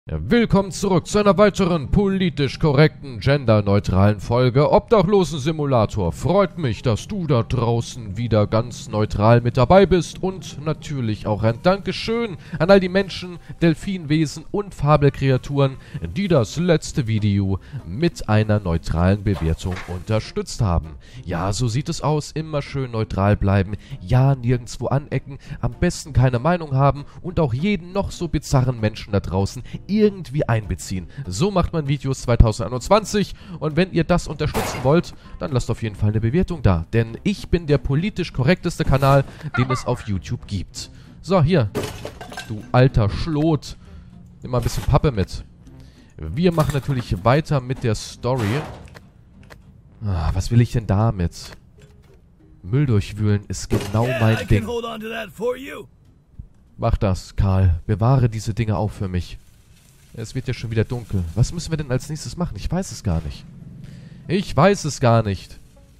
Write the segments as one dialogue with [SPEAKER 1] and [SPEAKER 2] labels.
[SPEAKER 1] Ja, willkommen zurück zu einer weiteren politisch korrekten, genderneutralen Folge Obdachlosen-Simulator. Freut mich, dass du da draußen wieder ganz neutral mit dabei bist und natürlich auch ein Dankeschön an all die Menschen, Delfinwesen und Fabelkreaturen, die das letzte Video mit einer neutralen Bewertung unterstützt haben. Ja, so sieht es aus, immer schön neutral bleiben, ja, nirgendwo anecken, am besten keine Meinung haben und auch jeden noch so bizarren Menschen da draußen irgendwie einbeziehen. So macht man Videos 2021 und wenn ihr das unterstützen wollt, dann lasst auf jeden Fall eine Bewertung da, denn ich bin der politisch korrekteste Kanal, den es auf YouTube gibt. So, hier, du alter Schlot, nimm mal ein bisschen Pappe mit. Wir machen natürlich weiter mit der Story. Was will ich denn damit? Müll durchwühlen ist genau mein Ding. Mach das, Karl. Bewahre diese Dinge auch für mich. Es wird ja schon wieder dunkel. Was müssen wir denn als nächstes machen? Ich weiß es gar nicht. Ich weiß es gar nicht.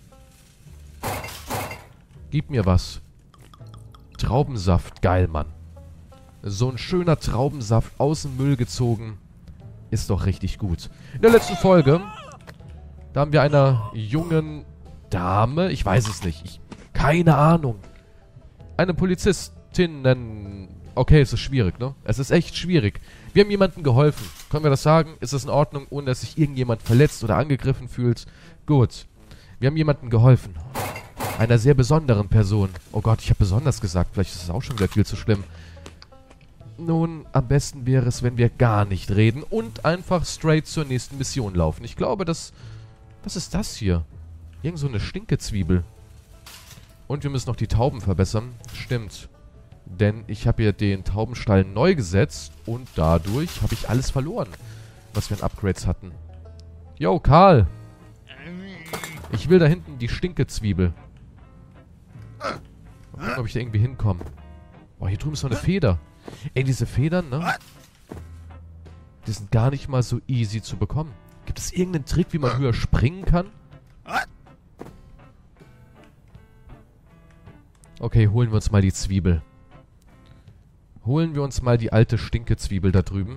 [SPEAKER 1] Gib mir was. Traubensaft. Geil, Mann. So ein schöner Traubensaft aus dem Müll gezogen. Ist doch richtig gut. In der letzten Folge, da haben wir einer jungen Dame, ich weiß es nicht, keine Ahnung, eine Polizistin, okay, es ist schwierig, ne? Es ist echt schwierig. Wir haben jemandem geholfen. Können wir das sagen? Ist das in Ordnung, ohne dass sich irgendjemand verletzt oder angegriffen fühlt? Gut. Wir haben jemandem geholfen. Einer sehr besonderen Person. Oh Gott, ich habe besonders gesagt. Vielleicht ist es auch schon wieder viel zu schlimm. Nun, am besten wäre es, wenn wir gar nicht reden und einfach straight zur nächsten Mission laufen. Ich glaube, was ist das hier? Irgend so eine Stinkezwiebel. Und wir müssen noch die Tauben verbessern. Stimmt. Denn ich habe hier den Taubenstall neu gesetzt und dadurch habe ich alles verloren, was wir an Upgrades hatten. Yo, Karl. Ich will da hinten die Stinkezwiebel. Mal gucken, ob ich da irgendwie hinkomme. Oh, hier drüben ist noch eine Feder. Ey, diese Federn, ne? Die sind gar nicht mal so easy zu bekommen. Gibt es irgendeinen Trick, wie man höher springen kann? Okay, holen wir uns mal die Zwiebel. Holen wir uns mal die alte Stinkezwiebel da drüben.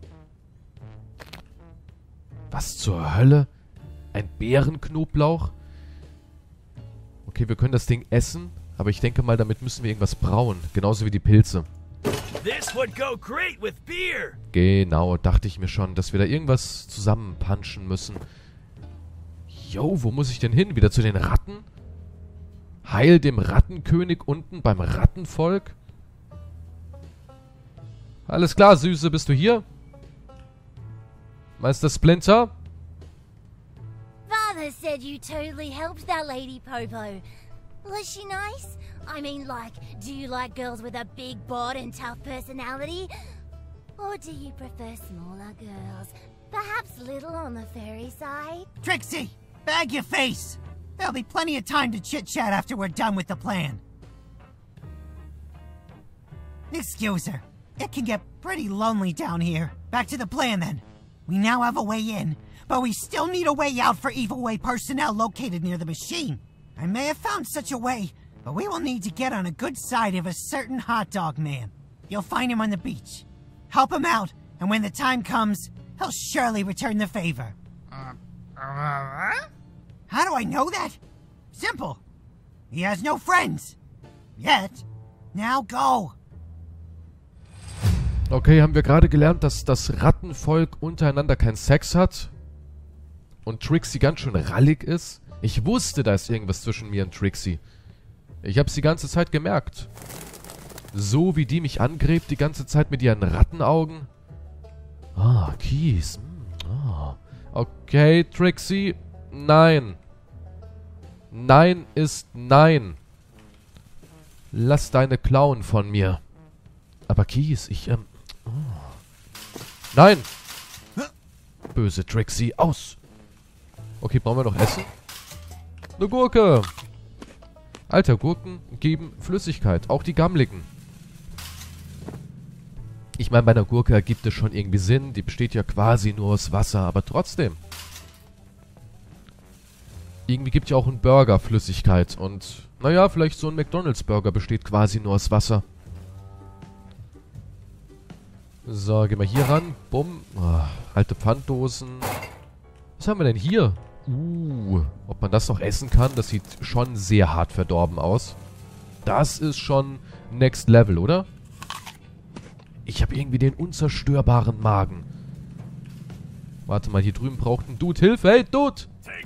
[SPEAKER 1] Was zur Hölle? Ein Bärenknoblauch? Okay, wir können das Ding essen, aber ich denke mal, damit müssen wir irgendwas brauen. Genauso wie die Pilze. Genau, dachte ich mir schon, dass wir da irgendwas zusammenpanschen müssen. Yo, wo muss ich denn hin? Wieder zu den Ratten? Heil dem Rattenkönig unten beim Rattenvolk? Alles klar, Süße, bist du hier? Meister Splinter?
[SPEAKER 2] Father said you totally helped that lady, Popo. Was she nice? I mean, like, do you like girls with a big bod and tough personality? Or do you prefer smaller girls? Perhaps little on the furry side?
[SPEAKER 3] Trixie, bag your face! There'll be plenty of time to chit-chat after we're done with the plan. Excuse her. It can get pretty lonely down here. Back to the plan, then. We now have a way in, but we still need a way out for Evil Way personnel located near the machine. I may have found such a way, but we will need to get on a good side of a certain hot dog man. You'll find him on the beach. Help him out, and when the time comes, he'll surely return the favor. How do I know that? Simple. He has no friends. Yet. Now go.
[SPEAKER 1] Okay, haben wir gerade gelernt, dass das Rattenvolk untereinander keinen Sex hat? Und Trixie ganz schön rallig ist? Ich wusste, da ist irgendwas zwischen mir und Trixie. Ich hab's die ganze Zeit gemerkt. So wie die mich angrebt die ganze Zeit mit ihren Rattenaugen. Ah, Kies. Okay, Trixie. Nein. Nein ist nein. Lass deine Klauen von mir. Aber Kies, Nein! Böse Trixie, aus! Okay, brauchen wir noch Essen? Eine Gurke! Alter, Gurken geben Flüssigkeit, auch die gammligen. Ich meine, bei einer Gurke ergibt es schon irgendwie Sinn, die besteht ja quasi nur aus Wasser, aber trotzdem. Irgendwie gibt ja auch ein Burger Flüssigkeit und, naja, vielleicht so ein McDonald's-Burger besteht quasi nur aus Wasser. So, gehen wir hier ran. Bumm. Oh, alte Pfanddosen. Was haben wir denn hier? Ob man das noch essen kann? Das sieht schon sehr hart verdorben aus. Das ist schon Next Level, oder? Ich habe irgendwie den unzerstörbaren Magen. Warte mal, hier drüben braucht ein Dude Hilfe. Hey, Dude!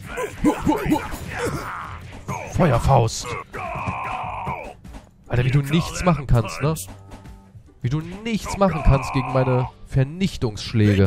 [SPEAKER 1] Feuerfaust. Alter, wie du nichts machen kannst, ne? Wie du nichts machen kannst gegen meine Vernichtungsschläge.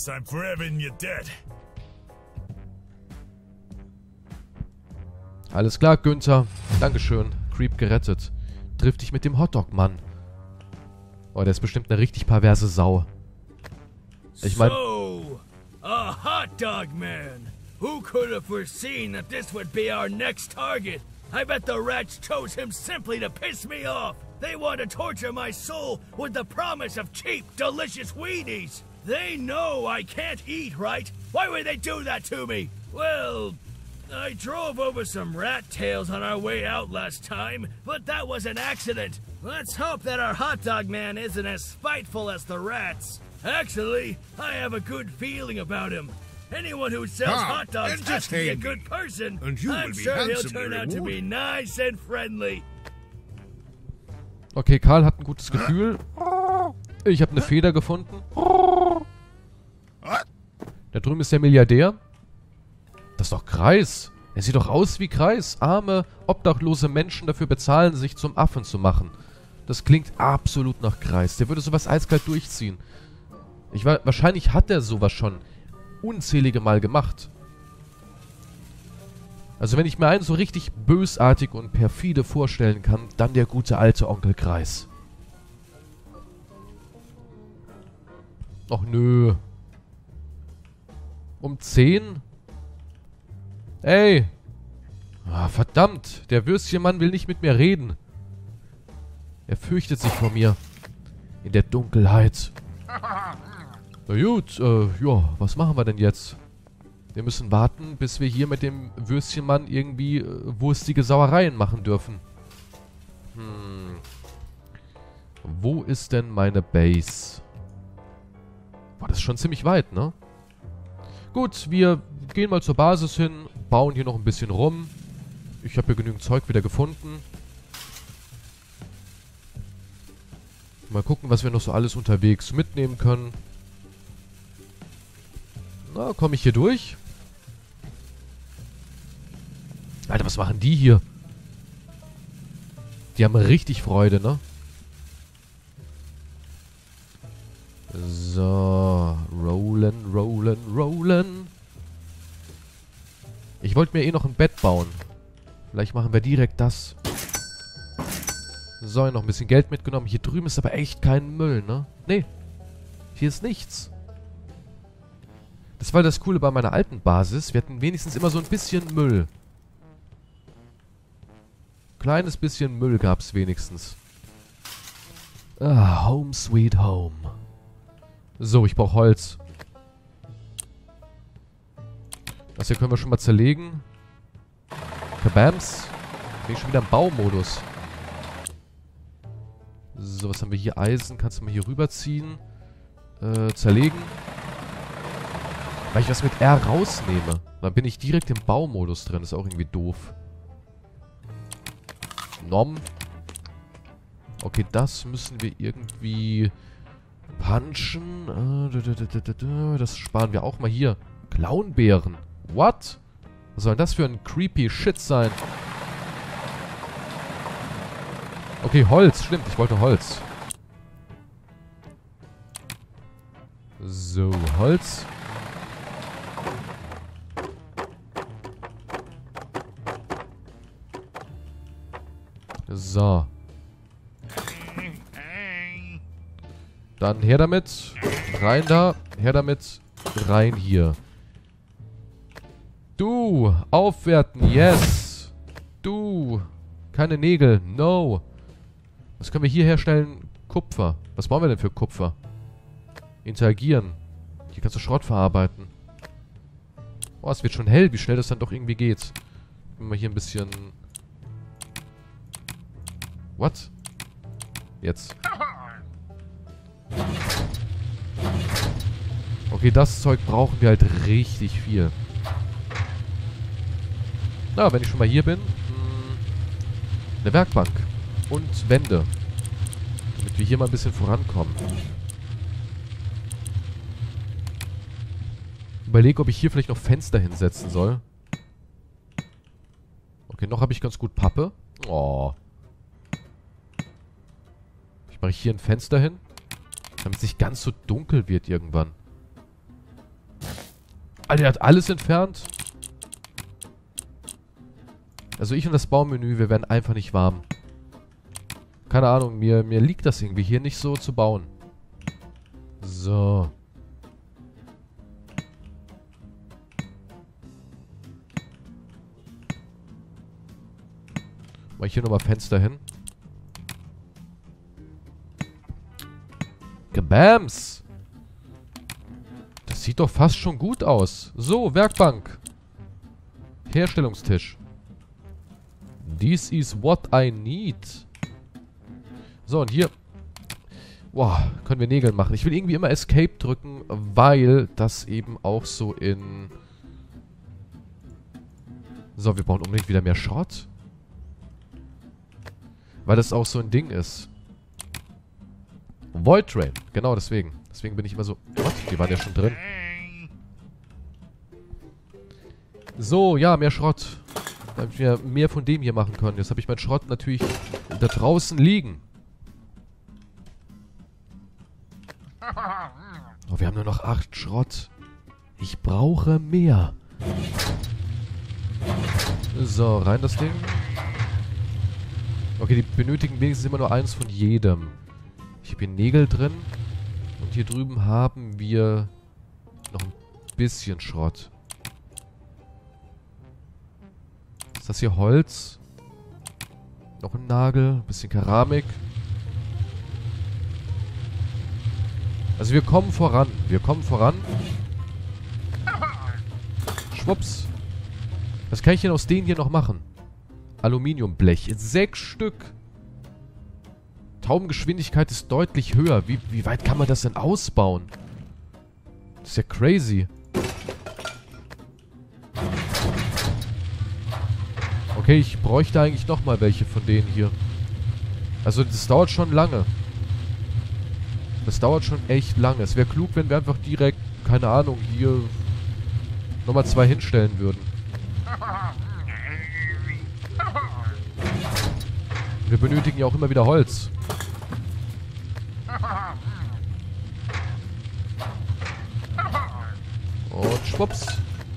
[SPEAKER 1] Alles klar, Günther. Dankeschön. Creep gerettet. Triff dich mit dem Hotdog-Mann. Oh, der ist bestimmt eine richtig perverse Sau. Ich meine...
[SPEAKER 4] So, a hot-dog man. Who could have foreseen that this would be our next target? I bet the rats chose him simply to piss me off. They want to torture my soul with the promise of cheap, delicious Wheaties. They know I can't eat, right? Why would they do that to me? Well, I drove over some rat tails on our way out last time, but that was an accident. Let's hope that our hot dog man isn't as spiteful as the rats. Actually, I have a good feeling about him. Anyone who sells hot dogs has to be a good person. I'm sure he'll turn out to be nice and friendly.
[SPEAKER 1] Okay, Karl hat ein gutes Gefühl. Ich habe eine Feder gefunden. Da drüben ist der Milliardär. Das ist doch Kreis. Er sieht doch aus wie Kreis. Arme, obdachlose Menschen dafür bezahlen, sich zum Affen zu machen. Das klingt absolut nach Kreis. Der würde sowas eiskalt durchziehen. Wahrscheinlich hat er sowas schon unzählige Mal gemacht. Also wenn ich mir einen so richtig bösartig und perfide vorstellen kann, dann der gute alte Onkel Kreis. Och nö. Um 10? Ey! Ah, verdammt! Der Würstchenmann will nicht mit mir reden. Er fürchtet sich vor mir. In der Dunkelheit. Na gut, ja, was machen wir denn jetzt? Wir müssen warten, bis wir hier mit dem Würstchenmann irgendwie wurstige Sauereien machen dürfen. Wo ist denn meine Base? Boah, das ist schon ziemlich weit, ne? Gut, wir gehen mal zur Basis hin, bauen hier noch ein bisschen rum. Ich habe hier genügend Zeug wieder gefunden. Mal gucken, was wir noch so alles unterwegs mitnehmen können. Na, komme ich hier durch? Alter, was machen die hier? Die haben richtig Freude, ne? So, rollen, rollen, rollen. Ich wollte mir eh noch ein Bett bauen. Vielleicht machen wir direkt das. So, noch ein bisschen Geld mitgenommen. Hier drüben ist aber echt kein Müll, ne? Nee, hier ist nichts. Das war das Coole bei meiner alten Basis. Wir hatten wenigstens immer so ein bisschen Müll. Kleines bisschen Müll gab es wenigstens. Ah, home sweet home. So, ich brauche Holz. Das hier können wir schon mal zerlegen. Kabams. Bin ich schon wieder im Baumodus. So, was haben wir hier? Eisen. Kannst du mal hier rüberziehen. Zerlegen. Weil ich was mit R rausnehme. Dann bin ich direkt im Baumodus drin. Das ist auch irgendwie doof. Nom. Okay, das müssen wir irgendwie punchen. Das sparen wir auch mal hier. Clownbären. What? Was soll denn das für ein creepy Shit sein? Okay, Holz. Stimmt, ich wollte Holz. So, Holz. So. Dann her damit. Rein da. Her damit. Rein hier. Du. Aufwerten. Yes. Du. Keine Nägel. No. Was können wir hier herstellen? Kupfer. Was brauchen wir denn für Kupfer? Interagieren. Hier kannst du Schrott verarbeiten. Oh, es wird schon hell, wie schnell das dann doch irgendwie geht. Wenn wir hier ein bisschen... What? Jetzt. Okay, das Zeug brauchen wir halt richtig viel. Na, wenn ich schon mal hier bin. Eine Werkbank. Und Wände. Damit wir hier mal ein bisschen vorankommen. Überlege, ob ich hier vielleicht noch Fenster hinsetzen soll. Okay, noch habe ich ganz gut Pappe. Oh. Ich mache hier ein Fenster hin. Damit es nicht ganz so dunkel wird irgendwann. Alter, der hat alles entfernt. Also ich und das Baumenü, wir werden einfach nicht warm. Keine Ahnung, mir liegt das irgendwie hier nicht so zu bauen. So. Mach ich hier nochmal Fenster hin. Gebams! Das sieht doch fast schon gut aus. So, Werkbank. Herstellungstisch. This is what I need. So, und hier... Boah, können wir Nägel machen. Ich will irgendwie immer Escape drücken, weil das eben auch so in... So, wir brauchen unbedingt wieder mehr Schrott. Weil das auch so ein Ding ist. Void Train. Genau, deswegen. Deswegen bin ich immer so... What? Die waren ja schon drin. So, ja, mehr Schrott. Damit wir mehr von dem hier machen können. Jetzt habe ich meinen Schrott natürlich da draußen liegen. Oh, wir haben nur noch 8 Schrott. Ich brauche mehr. So, rein das Ding. Okay, die benötigen wenigstens immer nur eins von jedem. Ich habe hier Nägel drin. Und hier drüben haben wir noch ein bisschen Schrott. Ist das hier Holz? Noch ein Nagel, ein bisschen Keramik. Also wir kommen voran. Wir kommen voran. Schwupps. Was kann ich denn aus denen hier noch machen? Aluminiumblech. 6 Stück. Taubengeschwindigkeit ist deutlich höher. Wie weit kann man das denn ausbauen? Das ist ja crazy. Okay, ich bräuchte eigentlich nochmal welche von denen hier. Also das dauert schon lange. Das dauert schon echt lange. Es wäre klug, wenn wir einfach direkt, keine Ahnung, hier nochmal 2 hinstellen würden. Wir benötigen ja auch immer wieder Holz. Und schwupps.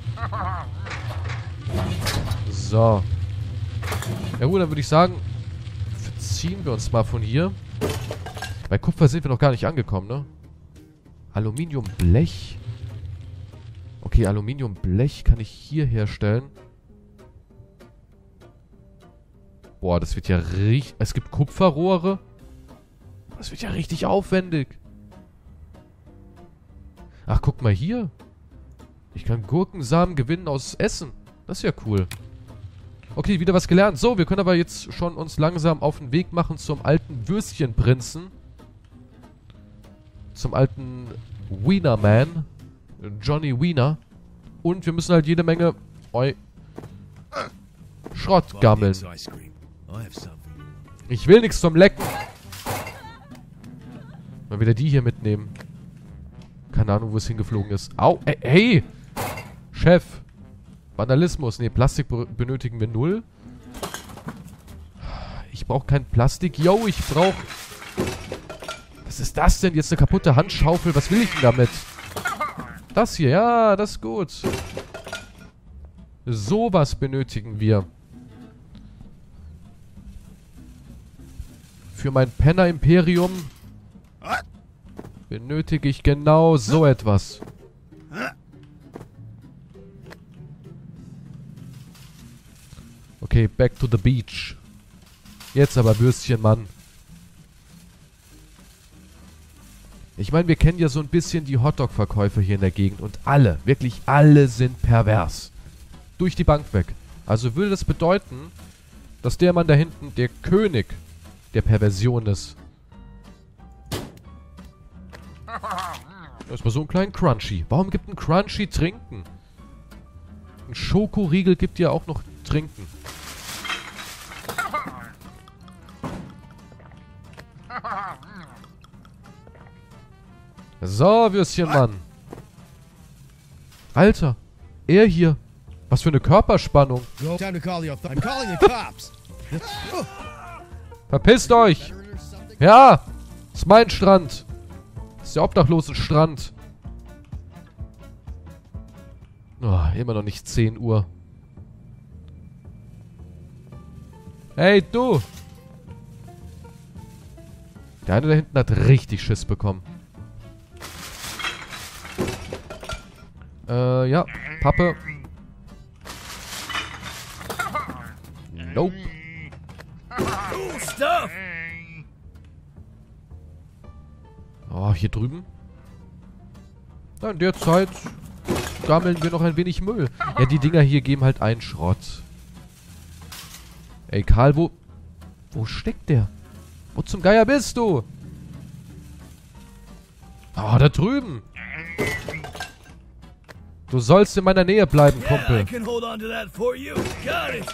[SPEAKER 1] So. Ja gut, dann würde ich sagen, verziehen wir uns mal von hier. Bei Kupfer sind wir noch gar nicht angekommen, ne? Aluminiumblech. Okay, Aluminiumblech kann ich hier herstellen. Boah, das wird ja richtig... Es gibt Kupferrohre. Das wird ja richtig aufwendig. Ach, guck mal hier. Ich kann Gurkensamen gewinnen aus Essen. Das ist ja cool. Okay, wieder was gelernt. So, wir können aber jetzt schon uns langsam auf den Weg machen zum alten Würstchenprinzen. Zum alten Wienerman. Johnny Wiener. Und wir müssen halt jede Menge Schrott gammeln. Ich will nichts zum Lecken. Mal wieder die hier mitnehmen. Keine Ahnung, wo es hingeflogen ist. Au, hey! Chef! Vandalismus. Ne, Plastik benötigen wir 0. Ich brauche kein Plastik. Yo, ich brauche... Was ist das denn? Jetzt eine kaputte Handschaufel. Was will ich denn damit? Das hier, ja, das ist gut. Sowas benötigen wir. Für mein Penner-Imperium benötige ich genau so etwas. Okay, back to the beach. Jetzt aber Würstchen, Mann. Ich meine, wir kennen ja so ein bisschen die Hotdog-Verkäufer hier in der Gegend. Und alle, wirklich alle sind pervers. Durch die Bank weg. Also würde das bedeuten, dass der Mann da hinten der König der Perversion ist. Erstmal so einen kleinen Crunchy. Warum gibt ein Crunchy Trinken? Ein Schokoriegel gibt dir auch noch Trinken. So, Würstchenmann. Alter, er hier. Was für eine Körperspannung.
[SPEAKER 5] Time to call the I'm calling the cops.
[SPEAKER 1] Verpisst euch. Ja, ist mein Strand. Ist der Obdachlosenstrand. Oh, immer noch nicht 10 Uhr. Hey, du. Der eine da hinten hat richtig Schiss bekommen. Ja. Pappe. Nope.
[SPEAKER 4] Cool stuff!
[SPEAKER 1] Oh, hier drüben. Na, in der Zeit gammeln wir noch ein wenig Müll. Ja, die Dinger hier geben halt einen Schrott. Ey, Karl, wo steckt der? Wo zum Geier bist du? Oh, da drüben. Du sollst in meiner Nähe bleiben,
[SPEAKER 4] Yeah, I
[SPEAKER 1] Kumpel.
[SPEAKER 4] can hold on to that for you. Got it.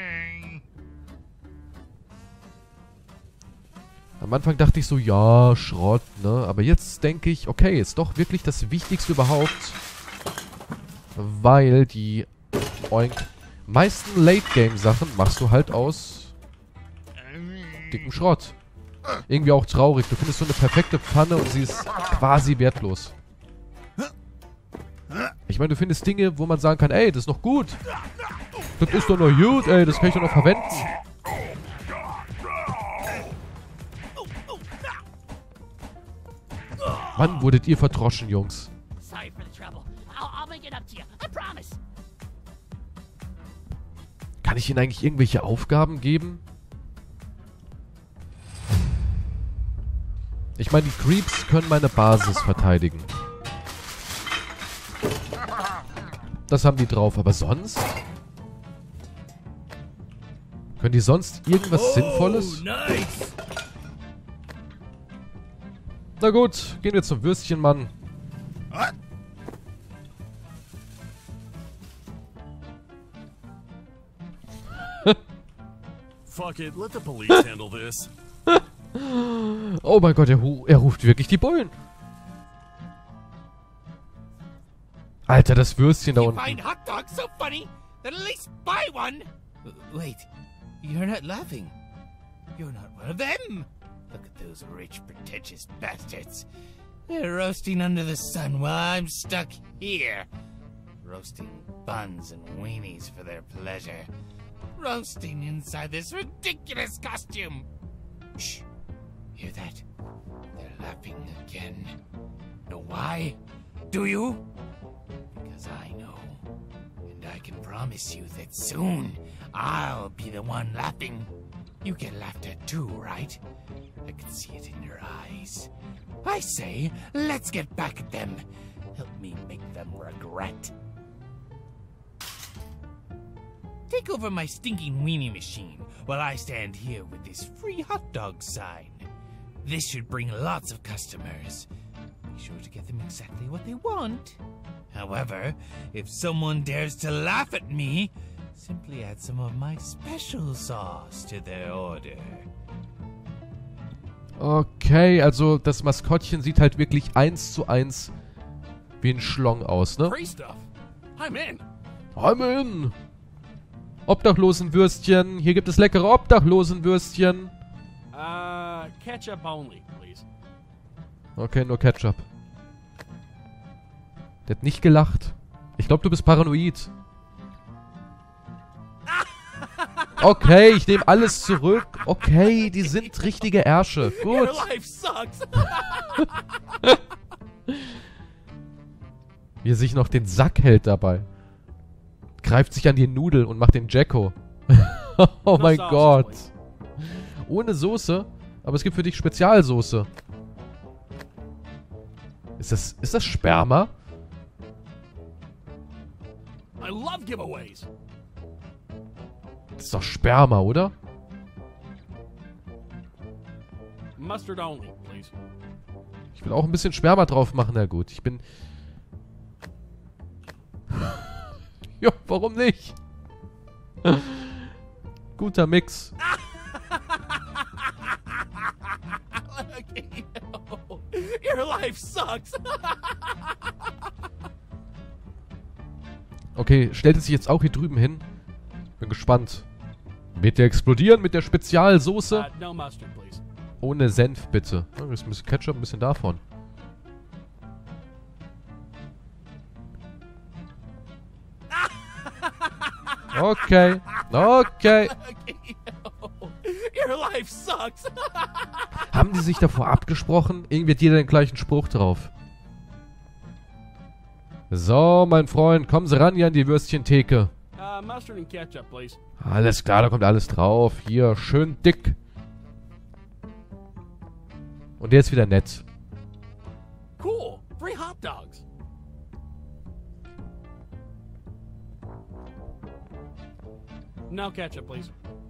[SPEAKER 1] Am Anfang dachte ich so, ja, Schrott, ne? Aber jetzt denke ich, okay, ist doch wirklich das Wichtigste überhaupt. Weil die meisten Late-Game-Sachen machst du halt aus dickem Schrott. Irgendwie auch traurig. Du findest so eine perfekte Pfanne und sie ist quasi wertlos. Ich meine, du findest Dinge, wo man sagen kann, ey, das ist noch gut. Das ist doch noch gut, ey, das kann ich doch noch verwenden. Wann wurdet ihr verdroschen, Jungs?
[SPEAKER 6] Sorry for the trouble. I'll make it up to you. I promise.
[SPEAKER 1] Kann ich ihnen eigentlich irgendwelche Aufgaben geben? Ich meine, die Creeps können meine Basis verteidigen. Das haben die drauf, aber sonst? Können die sonst irgendwas Sinnvolles?
[SPEAKER 4] Nice.
[SPEAKER 1] Na gut, gehen wir zum Würstchenmann.
[SPEAKER 7] Fuck it, let the police handle this.
[SPEAKER 1] Oh mein Gott, er ruft wirklich die Bullen. Alter, das Würstchen da unten.
[SPEAKER 8] Find hot dogs so funny that at least buy one. Wait, you're not laughing. You're not one of them. Look at those rich, pretentious bastards. They're roasting under the sun while I'm stuck here. Roasting buns and weenies for their pleasure. Roasting inside this ridiculous costume. Shh. Hear that? They're laughing again. Know why? Do you? Because I know. And I can promise you that soon I'll be the one laughing. You get laughed at too, right? I can see it in your eyes. I say, let's get back at them. Help me make them regret. Take over my stinking weenie machine while I stand here with this free hot dog sign. This should bring lots of customers. Be sure to get them exactly what they want. However, if someone dares to laugh at me, simply add some of my special sauce to their order.
[SPEAKER 1] Okay, also das Maskottchen sieht halt wirklich 1:1 wie ein Schlong aus, ne?
[SPEAKER 7] Free stuff. I'm in.
[SPEAKER 1] I'm in. Obdachlosenwürstchen. Hier gibt es leckere Obdachlosenwürstchen.
[SPEAKER 7] Ketchup only, please.
[SPEAKER 1] Okay, nur Ketchup. Der hat nicht gelacht. Ich glaube, du bist paranoid. Okay, ich nehme alles zurück. Okay, die sind richtige Ärsche. Gut.
[SPEAKER 7] Your life sucks.
[SPEAKER 1] Wie er sich noch den Sack hält dabei. Greift sich an die Nudel und macht den Jacko. Oh mein
[SPEAKER 7] sauce,
[SPEAKER 1] Gott.
[SPEAKER 7] please.
[SPEAKER 1] Ohne Soße, aber es gibt für dich Spezialsoße. Ist das Sperma?
[SPEAKER 7] I love giveaways.
[SPEAKER 1] Das ist doch Sperma, oder?
[SPEAKER 7] Mustard only, please.
[SPEAKER 1] Ich will auch ein bisschen Sperma drauf machen. Na gut, ich bin... Ja, warum nicht? Guter Mix.
[SPEAKER 7] Your life sucks.
[SPEAKER 1] Okay, stellt es sich jetzt auch hier drüben hin. Bin gespannt. Wird der explodieren mit der Spezialsoße?
[SPEAKER 7] No mustard, please.
[SPEAKER 1] Ohne Senf, bitte. Ein bisschen Ketchup, ein bisschen davon. Okay. Okay.
[SPEAKER 7] Your life sucks.
[SPEAKER 1] Haben die sich davor abgesprochen? Irgendwie hat jeder den gleichen Spruch drauf. So, mein Freund, kommen Sie ran hier an die Würstchentheke.
[SPEAKER 7] Mustard and ketchup, please.
[SPEAKER 1] Alles klar, da kommt alles drauf. Hier, schön dick. Und der ist wieder nett.
[SPEAKER 7] Cool. Free hot dogs. No ketchup, please.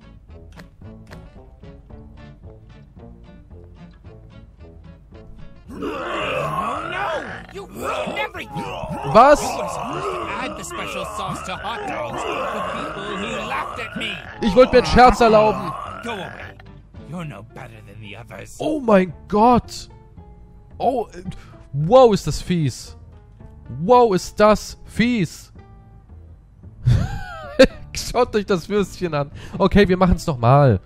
[SPEAKER 8] You ruined everything!
[SPEAKER 1] Was?
[SPEAKER 8] I was supposed to add the special sauce to hot dogs for people who laughed at me.
[SPEAKER 1] Ich wollte mir einen Scherz erlauben.
[SPEAKER 8] Go away. You're no better than the others.
[SPEAKER 1] Oh mein Gott. Oh, wow, ist das fies. Wow, ist das fies. Schaut euch das Würstchen an. Okay, wir machen es nochmal.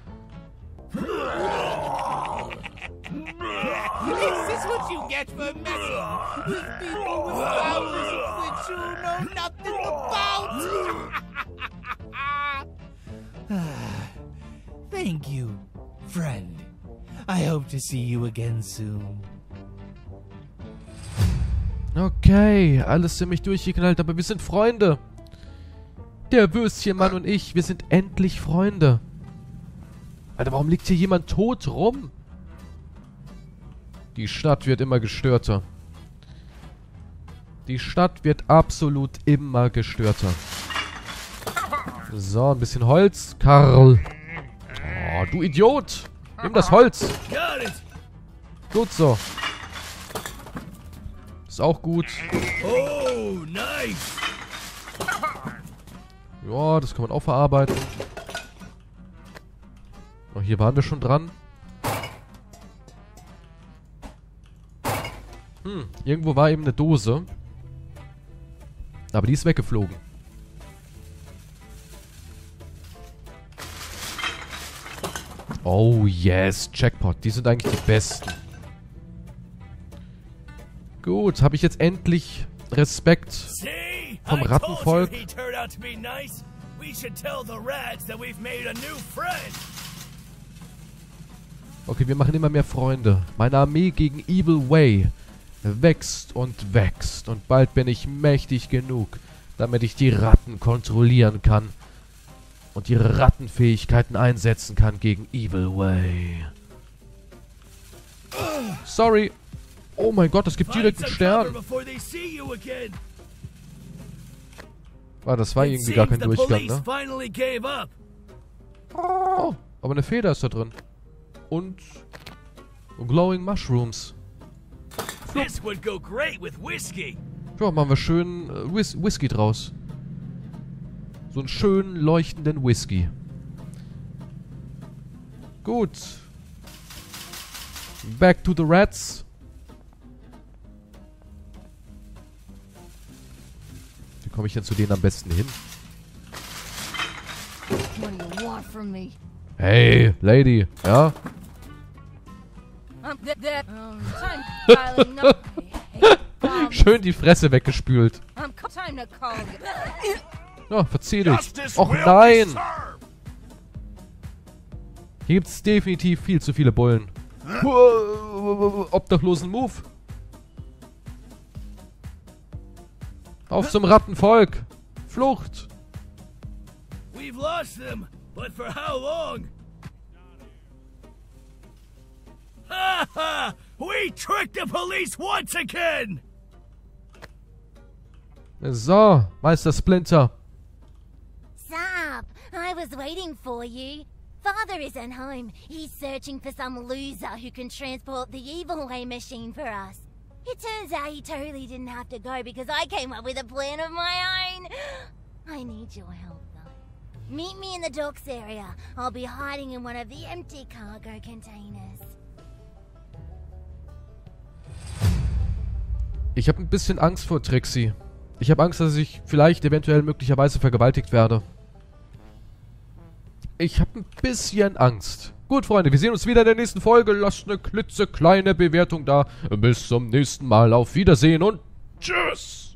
[SPEAKER 8] Is this what you get for messing with people with powers of which you know nothing about? Thank you, friend. I hope to see you again soon.
[SPEAKER 1] Okay, alles ziemlich durchgeknallt, aber wir sind Freunde. Der Würstchenmann und ich, wir sind endlich Freunde. Alter, warum liegt hier jemand tot rum? Die Stadt wird immer gestörter. Die Stadt wird absolut immer gestörter. So, ein bisschen Holz. Karl. Oh, du Idiot. Nimm das Holz. Gut so. Ist auch gut.
[SPEAKER 4] Oh, nice.
[SPEAKER 1] Ja, das kann man auch verarbeiten. Oh, hier waren wir schon dran. Irgendwo war eben eine Dose. Aber die ist weggeflogen. Oh yes, Jackpot. Die sind eigentlich die besten. Gut, habe ich jetzt endlich Respekt vom Rattenvolk. Okay, wir machen immer mehr Freunde. Meine Armee gegen Evil Way wächst und wächst. Und bald bin ich mächtig genug, damit ich die Ratten kontrollieren kann. Und ihre Rattenfähigkeiten einsetzen kann gegen Evil Way. Sorry. Oh mein Gott, es gibt direkt einen Stern. Ah, das war irgendwie gar kein Durchgang, ne? Oh, aber eine Feder ist da drin. Und Glowing Mushrooms. Ja, machen wir schön Whisky draus. So einen schönen leuchtenden Whisky. Gut. Back to the Rats. Wie komme ich denn zu denen am besten hin?
[SPEAKER 6] What do you want from me?
[SPEAKER 1] Hey, Lady. Ja?
[SPEAKER 6] Time piling up.
[SPEAKER 1] Schön die Fresse weggespült.
[SPEAKER 6] Time to call you.
[SPEAKER 1] Ja, verzieh dich. Och nein. Hier gibt's definitiv viel zu viele Bullen. Obdachlosen Move. Auf zum Rattenvolk. Flucht.
[SPEAKER 4] We've lost them, but for how long? Ha ha! We tricked the police once again!
[SPEAKER 1] So, Meister Splinter.
[SPEAKER 2] Sup? I was waiting for you. Father isn't home. He's searching for some loser who can transport the Evil Way machine for us. It turns out he totally didn't have to go because I came up with a plan of my own. I need your help, though. Meet me in the docks area. I'll be hiding in one of the empty cargo containers.
[SPEAKER 1] Ich habe ein bisschen Angst vor Trixie. Ich habe Angst, dass ich vielleicht eventuell möglicherweise vergewaltigt werde. Ich habe ein bisschen Angst. Gut, Freunde, wir sehen uns wieder in der nächsten Folge. Lasst eine klitzekleine Bewertung da. Bis zum nächsten Mal. Auf Wiedersehen und tschüss.